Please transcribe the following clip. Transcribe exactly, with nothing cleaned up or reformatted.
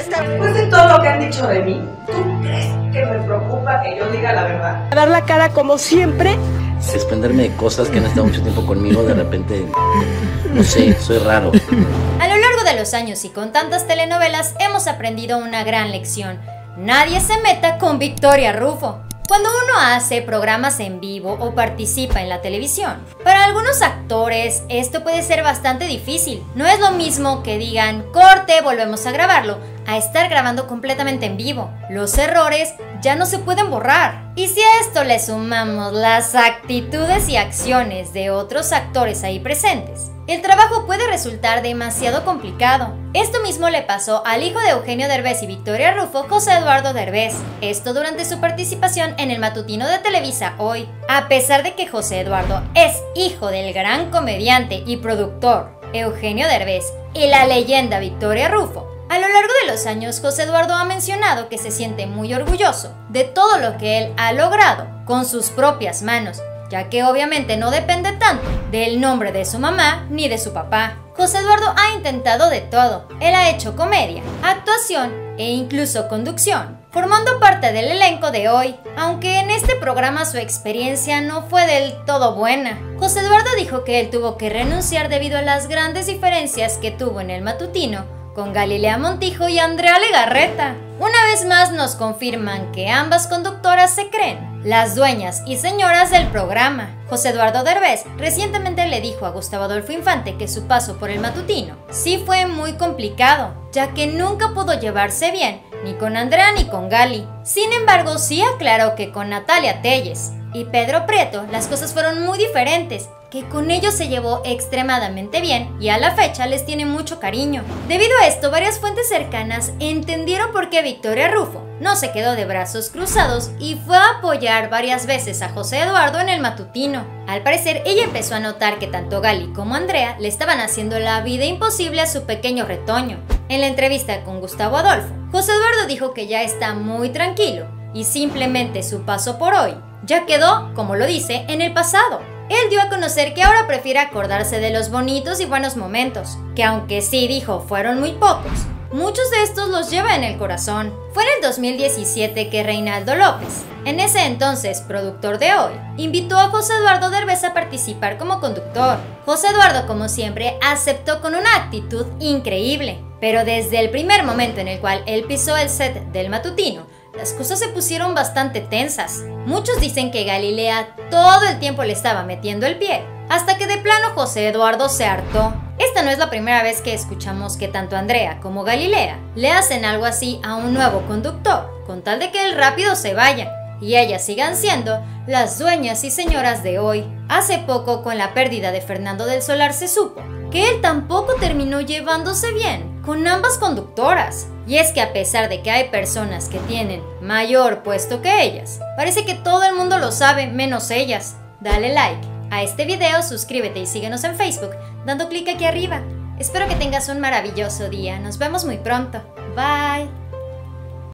esta... Después de todo lo que han dicho de mí, ¿tú crees que me preocupa que yo diga la verdad? A dar la cara como siempre. Desprenderme de cosas que han estado mucho tiempo conmigo, de repente, no sé, soy raro. A lo largo de los años y con tantas telenovelas hemos aprendido una gran lección. Nadie se meta con Victoria Rufo. Cuando uno hace programas en vivo o participa en la televisión, para algunos actores esto puede ser bastante difícil. No es lo mismo que digan, corte, volvemos a grabarlo, a estar grabando completamente en vivo. Los errores ya no se pueden borrar. Y si a esto le sumamos las actitudes y acciones de otros actores ahí presentes, el trabajo puede resultar demasiado complicado. Esto mismo le pasó al hijo de Eugenio Derbez y Victoria Rufo, José Eduardo Derbez. Esto durante su participación en el matutino de Televisa Hoy. A pesar de que José Eduardo es hijo del gran comediante y productor Eugenio Derbez y la leyenda Victoria Rufo, a lo largo de los años José Eduardo ha mencionado que se siente muy orgulloso de todo lo que él ha logrado con sus propias manos, ya que obviamente no depende tanto del nombre de su mamá ni de su papá. José Eduardo ha intentado de todo. Él ha hecho comedia, actuación e incluso conducción, formando parte del elenco de Hoy, aunque en este programa su experiencia no fue del todo buena. José Eduardo dijo que él tuvo que renunciar debido a las grandes diferencias que tuvo en el matutino con Galilea Montijo y Andrea Legarreta. Una vez más nos confirman que ambas conductoras se creen las dueñas y señoras del programa. José Eduardo Derbez recientemente le dijo a Gustavo Adolfo Infante que su paso por el matutino sí fue muy complicado, ya que nunca pudo llevarse bien ni con Andrea ni con Gali. Sin embargo, sí aclaró que con Natalia Telles y Pedro Prieto las cosas fueron muy diferentes, que con ellos se llevó extremadamente bien y a la fecha les tiene mucho cariño. Debido a esto, varias fuentes cercanas entendieron por qué Victoria Rufo no se quedó de brazos cruzados y fue a apoyar varias veces a José Eduardo en el matutino. Al parecer, ella empezó a notar que tanto Gali como Andrea le estaban haciendo la vida imposible a su pequeño retoño. En la entrevista con Gustavo Adolfo, José Eduardo dijo que ya está muy tranquilo y simplemente su paso por Hoy ya quedó, como lo dice, en el pasado. Él dio a conocer que ahora prefiere acordarse de los bonitos y buenos momentos, que aunque sí dijo fueron muy pocos, muchos de estos los lleva en el corazón. Fue en el dos mil diecisiete que Reinaldo López, en ese entonces productor de Hoy, invitó a José Eduardo Derbez a participar como conductor. José Eduardo, como siempre, aceptó con una actitud increíble, pero desde el primer momento en el cual él pisó el set del matutino, las cosas se pusieron bastante tensas. Muchos dicen que Galilea todo el tiempo le estaba metiendo el pie, hasta que de plano José Eduardo se hartó. Esta no es la primera vez que escuchamos que tanto Andrea como Galilea le hacen algo así a un nuevo conductor, con tal de que él rápido se vaya y ellas sigan siendo las dueñas y señoras de Hoy. Hace poco, con la pérdida de Fernando del Solar, se supo que él tampoco terminó llevándose bien con ambas conductoras. Y es que a pesar de que hay personas que tienen mayor puesto que ellas, parece que todo el mundo lo sabe menos ellas. Dale like a este video, suscríbete y síguenos en Facebook dando clic aquí arriba. Espero que tengas un maravilloso día. Nos vemos muy pronto. Bye.